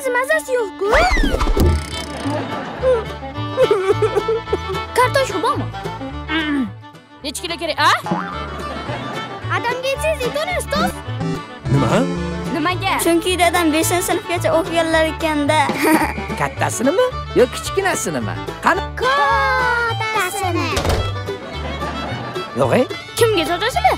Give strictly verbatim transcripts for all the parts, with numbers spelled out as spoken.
mazasi yo'q-ku. Kartoshka bormi? Necha kilo kerak, a? Adamga aytsangiz aytavering, ustoz. Nima? Nimaga? Chunki dadam beshinchi sinfgacha o'qiganlar ekanda. Kattasinimi yo kichkinasinimi? Qani Kattasini. yo'q-ey. Kimga sotasizlar?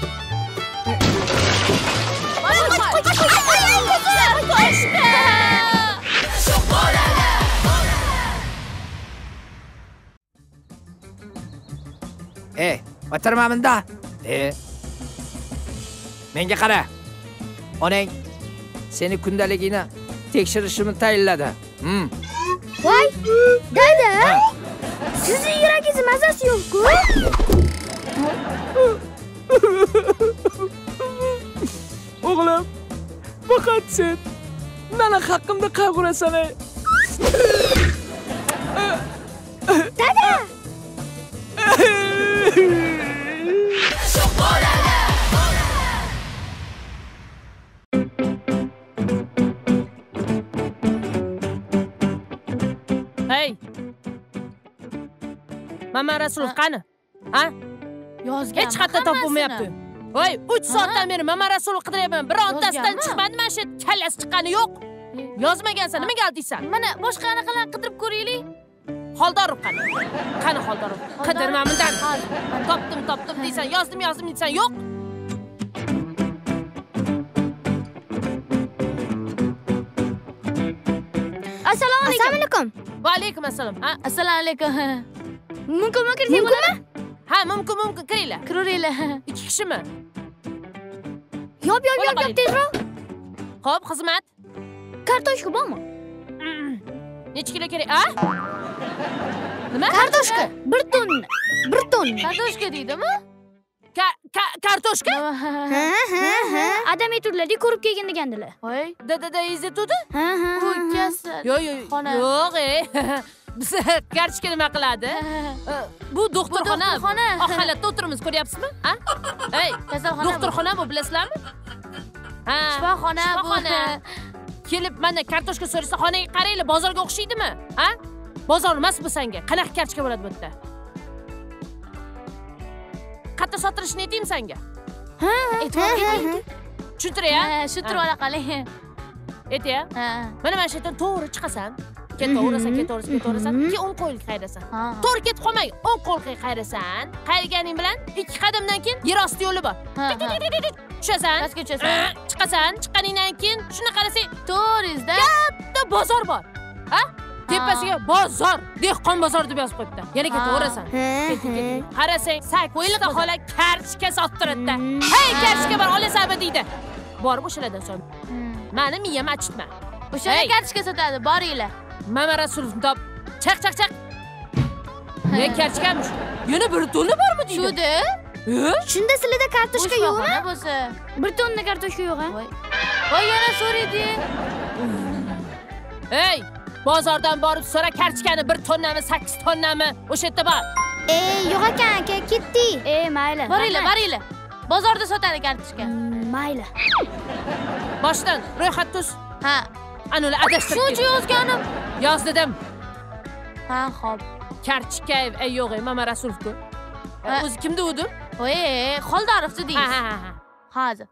Ey, o'tirmaminda. E. Menga qara. Onang seni kundaligini tekshirishimni tayinladi. Hmm. Voy, dada. Sizning yuragingiz mazasi yo'q-ku. O'g'lim, faqat sen meni haqqimda qayg'urasan ey. Dada. Hey. Mama Rasulov qani? Ha? Yozgan. Hech qayerda topolmayapti. Voy, uch soatdan beri Mama Rasulov qidiryapman. Birontasidan chiqmadi, mana shu kallasi chiqqani yo'q. Yozmagansan, nimaga aldiysan? Mana boshqa anaqalarni qidirib ko'raylik. Xoldorov qani? Qani Xoldorov? Qidirmamindan. Topdim, topdim deysan, yozdim, yozdim deysan, yo'q. Assalomu alaykum. Va alaykum assalom. Ha, Assalomu alaykum. Mumkinmi kirsak bo'ladimi? ha, mumkin, mumkin, kiringlar. Kiraveringlar. Ikki kishimi? Yop, yop, yop, yop, tezroq. Xo'p, xizmat. Kartoshka bormi? Necha kilo kerak, a? Nima? Kartoshka. bir tonna. bir tonna. Kartoshka deydimi? Kartoshka? Ha, ha, ha. Adam aytdilar-da, ko'rib kelgan degandilar. Voy, Dadadayingiz aytdi? Ha, ha. ukasi. Yo'q, yo'q. Yo'q, ey. Biz kartoshka nima qiladi? Bu doktorxona. Oq xalatda o'tiramiz, ko'ryapsizmi? Ha? Ey, Kasalxona. doktorxona bu, bilasizlarmi? Ha, Shifoxona bu. shifoxona. Kelib mana kartoshka so'rasa, xonaga qaranglar, bozorga o'xshaydimi? Ha? Bozor emas bu senga. Qanaqa kartoshka bo'ladi bu yerda? Qayerda sotilishini aytaymi senga? Ha, E'tibor bering. Tushuntiray, ha? Ha, shu tur orqali. Aytay. Ha. Mana mana shu yerdan to'g'ri chiqasan. Ketaversan, ketaversan, ketaversan. Keyin o'ng qo'lga qayrasan. Ha. To'g'ri ketib qolmay, o'ng qo'lga qayrasan. Qayraganing bilan ikki qadamdan keyin yer osti yo'li bor. Ha, ha. Tushasan. Pastga tushasan. Chiqasan, chiqqaningdan keyin shuni qarasang, To'g'ringizda. katta bozor bor. Ha? Tepasiga bozor, dehqon bozor deb yozib qo'yibdi. Yana ketaversan. Qarasang, sakkiz xola kartoshka sottiradi. Hey, kartoshka bor, olasanmi deydi. Borib o'shalardan so'ra. Meni miyam achitma. O'sha kartoshka sotadi, boringlar. Mama Rasulov top. Chaq, chaq, chaq. Ne kartoshkamish? Yana bir tonna bormi deydi? Shudi? Shunda sizlarda kartoshka yo'qmi? Shifoxona bo'lsa. bir tonna kartoshka yo'q, ha? Voy. Voy, yana so'raydi. Hey, bozordan borib so'ra kartoshkani bir tonnami, sakkiz tonnami? O'sha yerda bor. Ey, yo'q ekan, aka, ketdik. Ey, mayli. Boringlar, boringlar. Bozorda sotadi kartoshka. Mayli. Boshdan ro'yxat tuz. Ha. Anula adashtirib. Shuncha yozganim. Yoz dedim. Ha, xo'p. Kartoshka, ey yo'q, ey Mama Rasulovku. O'zi kim degandi? Voy, Xoldorovchi Ha, deysiz. ha, ha. Hozir.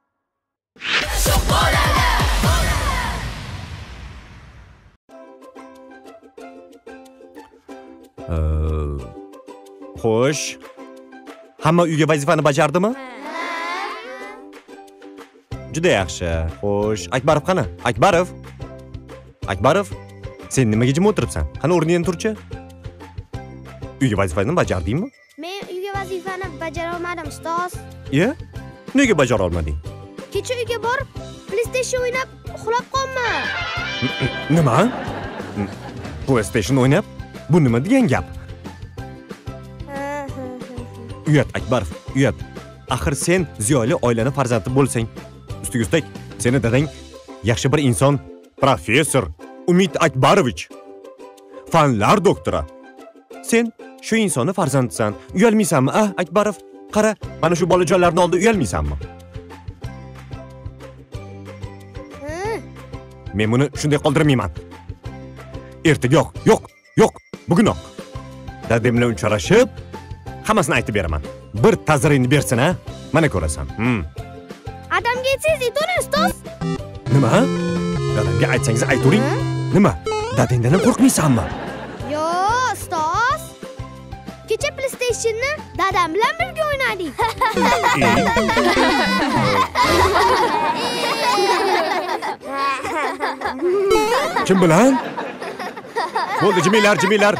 Xo'sh. Hamma uyga vazifani bajardimi? Juda yaxshi. Xo'sh, Akbarov qani? Akbarov? Akbarov, sen nimaga jim o'tiribsan? Qani o'rningdan turchi? Uyga vazifani bajardingmi? Men uyga vazifani bajara olmadim, ustoz. Ye? Nega bajara olmading? Kecha uyga borib, PlayStation o'ynab uxlab qolman. Nima? PlayStation o'ynab? Bu nima degan gap? Uyat Akbarov, uyat. Axir sen ziyoli oilani farzandi bo'lsang, ustiga ustak, seni dadang yaxshi bir inson, professor Umid Akbarovich, fanlar doktori. Sen shu insonni farzandisan. Uyalmaysanmi, a Akbarov? Qara, mana shu bolajonlarning oldida uyalmaysanmi? Men buni shunday qoldirmayman. Ertaga yo'q, yo'q, yo'q, bugunoq. Dadam bilan uchrashib, hammasini aytib beraman. Bir ta'zirini bersin, ha? Mana ko'rasan. Hmm. Adamga aytsangiz aytavering, ustoz. Nima? Dadamga aytsangiz aytavering. Nima? Dadangdan qo'rqmaysanmi? Yo'q, ustoz. Kecha PlayStation'ni dadam bilan birga o'ynadik. Kim bilan? Bo'ldi, jiminglar, jiminglar.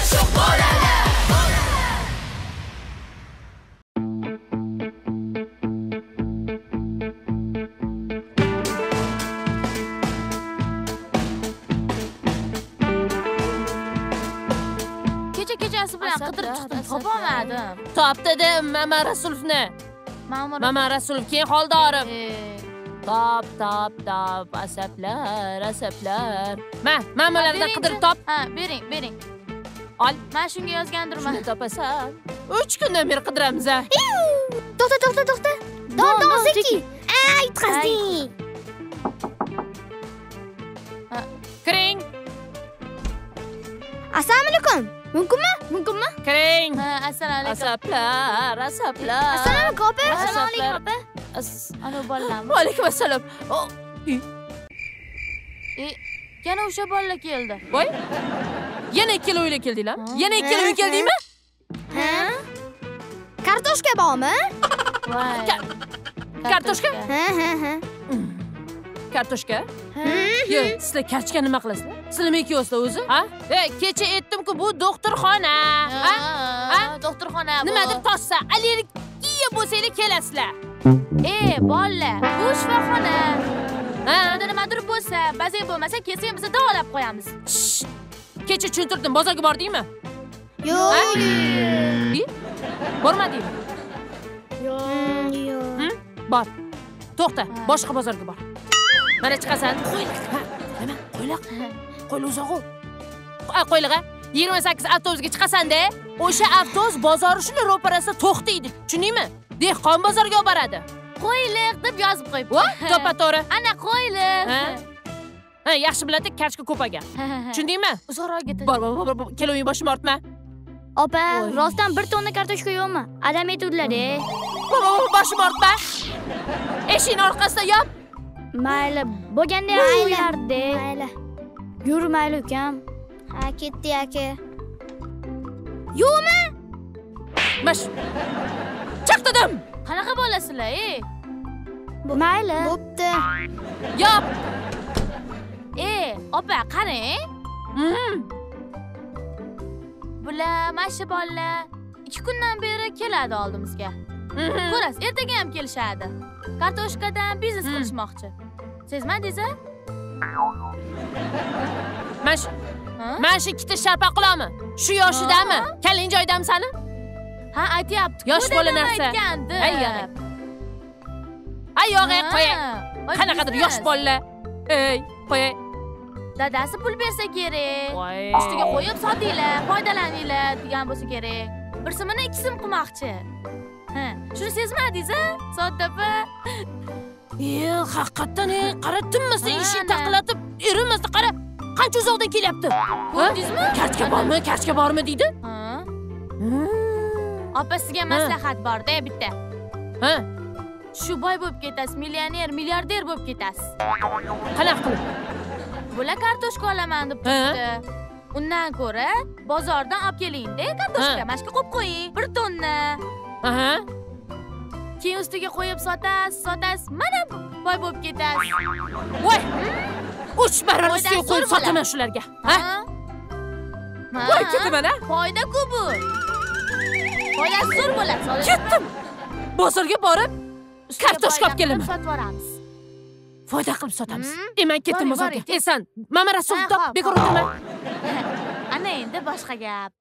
Kecha-kechasi bilan qidirib chiqdim, topolmadim. Top dedim Mama Rasulovni. Mama Rasulov keyin Xoldorov. Top, top, top, asablar, asablar. Ma, mamalardan qidirib top. Ha, bering, bering. Ol. Men shunga yozgandirman. Shuni topasan. uch kundan beri qidiramiz a. To'xta, to'xta, to'xta. Don, don, seki. Ay, yutqazding. Kiring. Assalomu alaykum. Mumkinmi? Mumkinmi? Kiring. Ha, assalomu alaykum. Asablar, asablar. Assalomu alaykum, opa. Assalomu alaykum, opa. Alo, bolalarmi? Va alaykum assalom. E, yana o'sha bolalar keldi. Voy. Yana ikkala o'yla keldinglar? Yana ikkala o'y keldingmi? Ha? Kartoshka bormi? Voy. Kartoshka? Ha, ha, ha. Kartoshka? Yo'q, sizlar kartoshka nima qilasizlar? Sizlar mekiyosizlar o'zi? Ha? Ey, kecha aytdim-ku, bu doktorxona. Ha? Ha? Doktorxona bu. Nimadir toshsa, allergiya bo'lsanglar kelasizlar. E, bolalar, bu shifoxona. Ha? Nima nimadir bo'lsa, bazay bo'lmasa, kelsang biz davolab qo'yamiz. Kecha tushuntirdim, bozorga bordingmi? Yo'q. Bormadingmi? Yo'q. Yo'q. Bor. To'xta, boshqa bozorga bor. Mana chiqasan. Qo'yliq. Nima? Qo'yliq. Qo'yliq uzoq-u. Qo'yliq. yigirma sakkiz avtobusga chiqasan-da, o'sha avtobus bozori shuni ro'parasida to'xtaydi. Tushundingmi? Dehqon bozorga olib boradi. Qo'yliq deb yozib qo'yibdi. Vo, to'ppa-to'g'ri. Ana qo'yliq. Ha? Ha, yaxshi biladi, kartoshka ko'p ekan. Tushundingmi? Uzoqroq ketdi. Bor, bor, bor, bor. Keloving boshimni ortma. Opa, rostdan bir tonna kartoshka yo'qmi? Adam aytuvdilar-e. Bor, bor, boshimni ortma. Eshikning orqasida yop. Mayli, bo'lganda ham o'ylardi. Mayli. Yur, mayli ukam. Ha, ketdi aka. Yo'qmi? Mash. Chiq dedim. Qanaqa bo'lasizlar, ey? Mayli. Bo'pti. Yop. E, opa, qarang. Mhm. Bular mana bolalar ikki kundan beri keladi oldimizga. Ko'rasiz, ertaga ham kelishadi. Kartoshkadan biznes qilishmoqchi. Sezmadingiz-a? Mash. Mana shu ikkita sharpa qilami? Shu yoshidami? Kalling joydami sani? Ha, aytyapti. Yosh bola narsa. Ay, yana. Ay, yo'q, qo'y. Qanaqadir yosh bolalar. Ey, qo'y. Dadasi pul bersa kerak. Voy. Ustiga qo'yib sotinglar, foydalaninglar degan bo'lsa kerak. Bir simini ikki sim qilmoqchi. Ha, shuni sezmadingiz-a? Sodda-pa. Ey, haqiqatan, qara tinmasdan ishni taqlatib, erinmasdan qara. Qancha uzoqdan kelyapti? Ko'rdingizmi? Kartoshka bormi? Kartoshka bormi deydi? Ha. Opa, sizga maslahat bor-da, bitta. Ha? Shu boy bo'lib ketasiz, millioner, milliarder bo'lib ketasiz. Qanaqa qilib? Bular kartoshka olaman deb turibdi. Undan ko'ra bozordan olib keling-da, kartoshka mashqa qo'yib qo'ying, bir tonna. Aha. Keyin ustiga qo'yib sotasiz, sotasiz, mana boy bo'lib ketasiz. Voy! uch barobar ustiga qo'yib sotaman shularga. Ha? Voy, ketaman a? Foyda-ku bu. Foyda zo'r bo'ladi. Ketdim. Bozorga borib, kartoshka olib kelaman. Sotib yuboramiz. Foyda qilib sotamiz. E, men ketdim bozorga. E, sen Mama Rasulov top bekor o'tirma. Ana endi boshqa gap.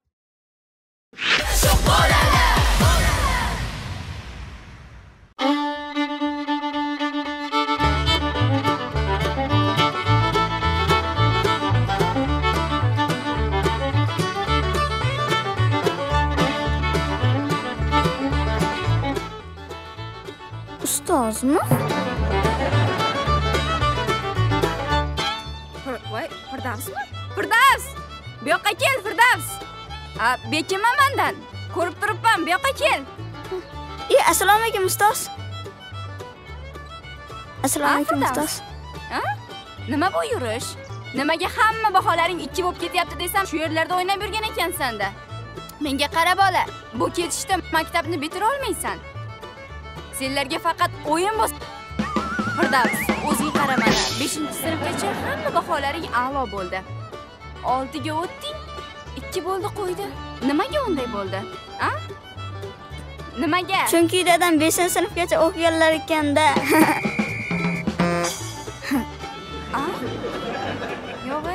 Ustozmi? Voy, Firdavsmi? Firdavs! Bu yoqqa kel, Firdavs. A, bekinma mendan. Ko'rib turibman, bu yoqqa kel. E, assalomu alaykum ustoz. Assalomu alaykum ustoz. Ha? Nima bu yurish? Nimaga hamma baholaring ikki bo'lib ketyapti desam, shu yerlarda o'ynab yurgan ekansan-da. Menga qara bola, bu ketishda maktabni bitira olmaysan. Senlarga faqat o'yin bos. Firdavs, o'zing qara mana. beshinchi sinfgacha hamma baholaring a'lo bo'ldi. oltiga o'tding, ikki bo'ldi qo'ydi. Nimaga unday bo'ldi? Ha? Nimaga? Chunki dadam beshinchi sinfgacha o'qiganlar ekanda. A? Yo'q-e?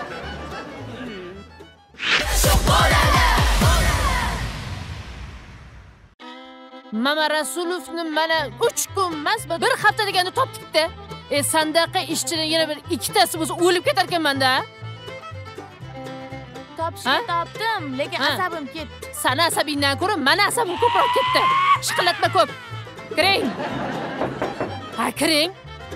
Mama Rasulovni mana uch kun emas, bir hafta deganda topdik-da. E, sandaqa ishchining yana bir ikkitasi bo'lsa o'lib ketar ekanman-da. Topishni topdim, lekin asabim ketdi. Sana asabingdan ko'ra, mana asabim ko'proq ketdi. Shiqillatma ko'p. Kiring. Ha, kiring.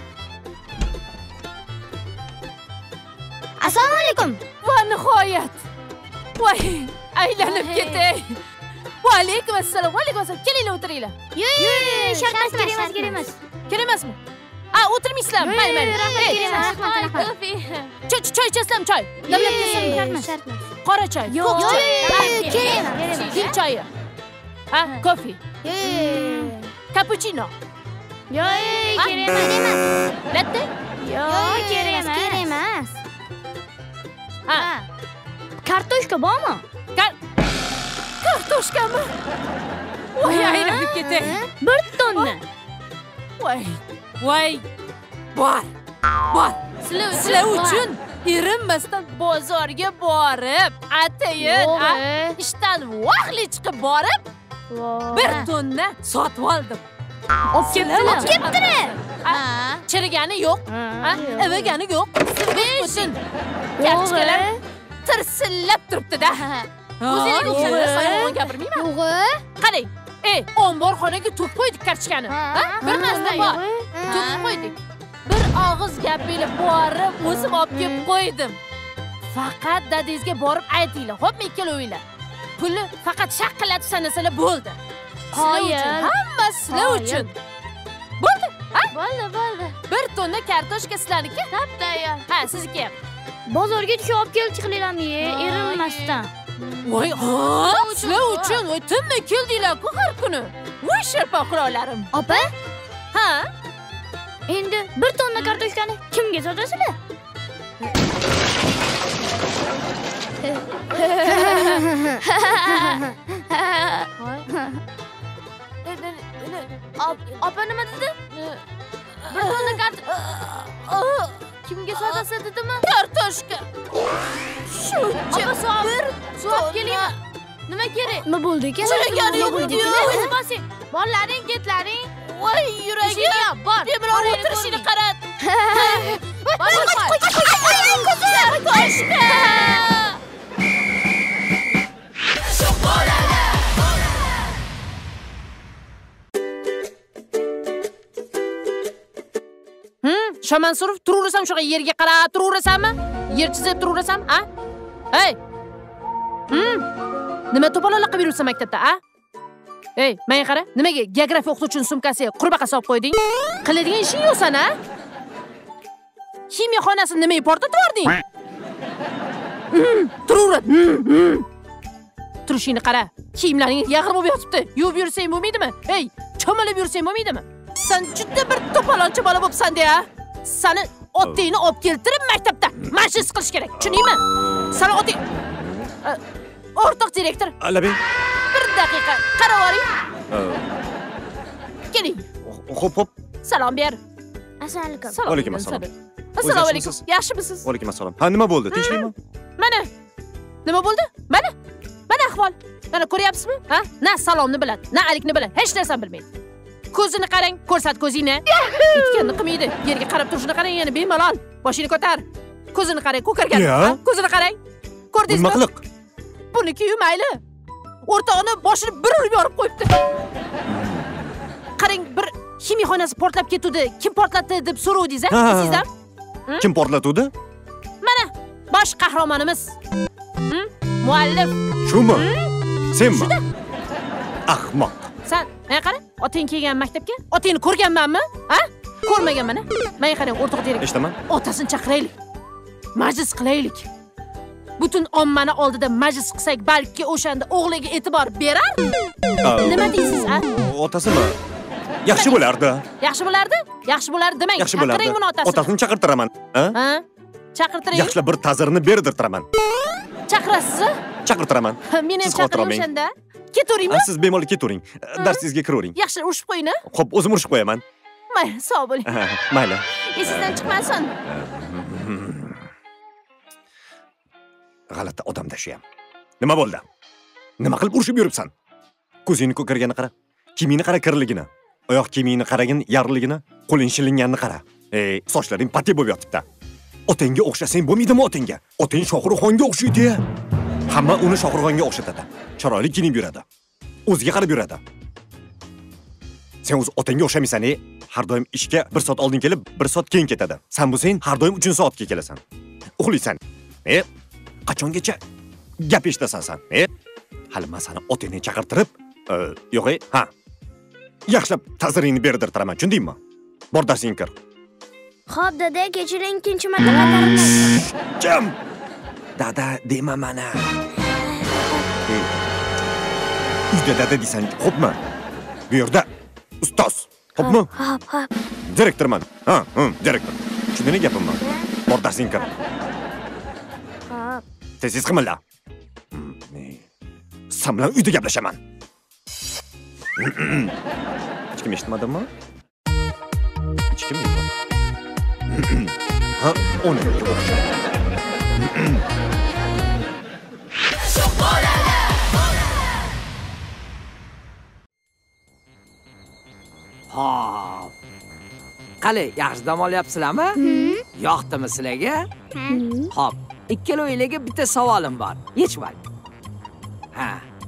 Assalomu alaykum. Va nihoyat. Voy, aylanib ketay. Va alaykum assalom. Va alaykum assalom. Kelinglar, o'tiringlar. Yo'q, yo'q, shart emas, kerak emas, kerak emas. Kerak emasmi? A, o'tirmaysizlar. Mayli, mayli. Kerak emas, rahmat, rahmat. Choy, choy ichasizlarmi, choy? Damlab kelsinmi? Shart emas. Qora choy. Yo'q, ko'k choy. kerak emas. Fil choyi. Ha, kofe. Yo'q. Cappuccino. Yo'q, kerak emas. Latte? Yo'q, kerak emas, kerak emas. Ha. Kartoshka bormi? Kar Kartoshkami? Voy, aylanib ketay. Bir tonna. Voy, voy. Bor. Bor. Sizlar Sizlar uchun erinmasdan bozorga borib, atayin, ishdan vaqtli chiqib borib, bir tonna sotib oldim. Olib ketdilar. Olib ketdilar. Ha, chirigani yo'q, ha, ivigani yo'q. Butun kartoshkalar tirsillab turibdi-da. O'zingiz o'xshaysiz, gapirmayman. Yo'q. Qarang, ey, omborxonaga to'kib qo'ydik kartoshkani. Ha? Bir narsa bor. To'kib qo'ydik. Bir og'iz gapinglar borib, o'zim olib kelib qo'ydim. Faqat dadangizga borib aytinglar. Xo'pmi, ikkalovinglar? Pulni faqat shaqillatib sanasalar bo'ldi. Qoyil. Hammasi sizlar uchun. Bo'ldi? Ha? Bo'ldi, bo'ldi. Bir tonna kartoshka sizlarniki? Tap tayyor. Ha, sizniki ham. Bozorga tushib olib kelib chiqinglarmi, erinmasdan. Voy, ha, sizlar uchun, voy, tinmay keldinglar-ku har kuni. Voy, sherpa qirollarim. Opa, Ha? endi bir tonna kartoshkani kimga sotasizlar? Opa nima dedi? Bir tonna kartoshka. Kimga sotasiz dedimi? Kartoshka. Shuncha Opa, suv bir, suv kelingmi? Nima kerak? Nima bo'ldi ekan? Chirigani yo'q. O'zi bosing. Borlaring, ketlaring. Voy, yuragim. Bor. Bemalol o'tirishini qarat. Qo'y, qo'y, Kartoshka. Hmm, Shamansurov turaverasan shunaqa yerga qarab turaverasanmi? Yer chizib turaverasan, ha? Hey. Hmm. Nima to'polonlar qilib yuribsan maktabda, ha? Hey, menga qara, nimaga geografiya o'qituvchining sumkasiga qurbaqa solib qo'yding? Qiladigan ishing yo'q-san, ha? Ximiya xonasini nimaga portlatib yubording? Turaver. Turishingni qara. Kiyimlaring yag'ir bo'lib yotibdi. Yuvib yursang bo'lmaydimi? Hey, cho'milib yursang bo'lmaydimi? Sen juda bir to'polonchi bola bo'libsan-da, ha? Seni otingni olib keltirib maktabda majlis qilish kerak. Tushuningmi? Seni oting O'rtoq direktor. Labing. Bir daqiqa, qarab oling. Keling. Xo'p, xo'p. Salom ber. Assalomu alaykum. Alaykum assalom. Assalomu alaykum. Yaxshimisiz? Alaykum assalom. Ha, nima bo'ldi? Tinchlikmi? Mana. Nima bo'ldi? Mana. Mana ahvol. Mana ko'ryapsizmi? Ha? Na salomni biladi, na alikni biladi, hech narsani bilmaydi. Ko'zini qarang, ko'rsat ko'zingni. Itganni qilmaydi. Yerga qarab turishini qarang, yana bemalol. Boshini ko'tar. Ko'zini qarang, ko'kargan. Ko'zini qarang. Ko'rdingizmi? Nima qiliq? Buniki-yu mayli. O'rtog'ini boshini bir urib yorib qo'yibdi. Qarang, bir ximiya xonasi portlab ketdi. Kim portlatdi deb so'rovdingiz-a? Sizdan? Kim portlatdi? bosh qahramonimiz. Hm? Muallif. Shumi? Senmi? Ahmoq. Sen, men qara, oting kelgan maktabga, otingni ko'rganmanmi? Ha? Ko'rmaganman. Men qarang, o'rtoq direktor. Eshitaman. Otasini chaqiraylik. Majlis qilaylik. Butun ommani oldida majlis qilsak, balki o'shanda o'g'liga e'tibor berar? Nima deysiz, ha? Otasimi? Yaxshi bo'lardi. Yaxshi bo'lardi? Yaxshi bo'lardi demang. Yaxshi bo'lardi. Chaqiring buni otasini. Otasini chaqirtiraman. Ha? Ha? Chaqirtiring. Yaxshilab bir ta'zirini berdirtiraman. Chaqirasiz? Chaqirtiraman. Meni ham Siz xotir chaqiring olmang. o'shanda. Ketaveringmi? Siz bemalol ketavering. Darsingizga kiravering. Yaxshi, urishib qo'ying. Xo'p, o'zim urishib qo'yaman. Mayli, sog' bo'ling. Mayli. Esingizdan chiqmasin. G'alati odamda shu ham. Nima bo'ldi? Nima qilib urishib yuribsan? Ko'zingni ko'kargani qara. Kiyimingni qara kirligini. Oyoq kiyimingni qaragin yarligini, qo'ling shilinganini qara. Ey, sochlaring pati bo'lib yotibdi. Otangga o'xshasang bo'lmaydimi otangga? Otang Shohruxxonga o'xshaydi. Hamma uni Shohruxxonga o'xshatadi. Chiroyli kiyinib yuradi. O'ziga qarab yuradi. Sen o'z otangga o'xshamaysan, ey. Har doim ishga bir soat oldin kelib, bir soat keyin ketadi. Sen bo'lsang, har doim uchinchi soatga kelasan. Uxlaysan. Ey, qachongacha gap eshitasan sen? Ey, hali men seni otangni chaqirtirib, yo'q, ey, ha. Yaxshilab ta'ziringni berdirtiraman, tushundingmi? Bor darsingga kir. Xo'p, dada, kechiring, ikkinchi marta qaytarilmaydi. Jam. Dada dema mana. Uyda dada deysan, xo'pmi? Bu yerda ustoz, xo'pmi? Xo'p, xo'p. Direktorman. Ha, ha, direktor. Tushundingmi gapimni? Bor darsingga kir. Xo'p. Tez-tez qimilla. Sen bilan uyda gaplashaman. Hech kim eshitmadimi? Hech kim yo'q. Ha, o'nga o'xshaydi. Hop. Qani, yaxshi dam olyapsizlarmi? Yoqdimi sizlarga? Hop. Ikkaloyingizga bitta savolim bor. Yechmang. Ha.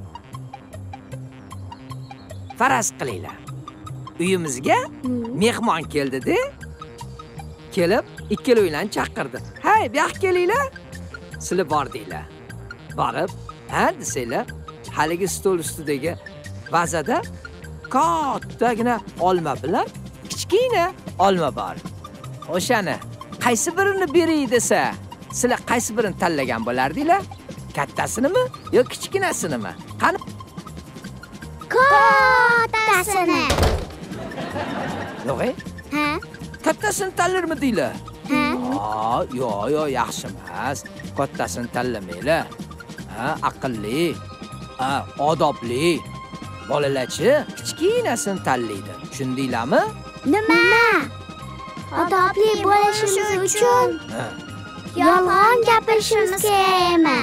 Faraz qilinglar. Uyimizga mehmon keldi-da. Kelib, ikkaloyinglarni chaqirdi. "Hay, bu yoqqa kelinglar." Sizlar bordinglar. Borib, ha desanglar, haligi stol ustidagi vazada kattagina olma bilan kichkina olma bor. O'shani qaysi birini beray desa, sizlar qaysi birini tanlagan bo'lardinglar? Kattasinimi yo kichkinasinimi? Qani? Kattasini. Yo'q, Ha? kattasini tanlarmidinglar? Ha? Ha, yo'q, yo'q, yaxshi emas. Kattasini tanlamanglar. Ha, aqlli, ha, odobli. Bolalarchi kichkinasini tanlaydi. Tushundinglarmi? Nima? Odobli bo'lishimiz uchun yolg'on gapirishimiz kerakmi?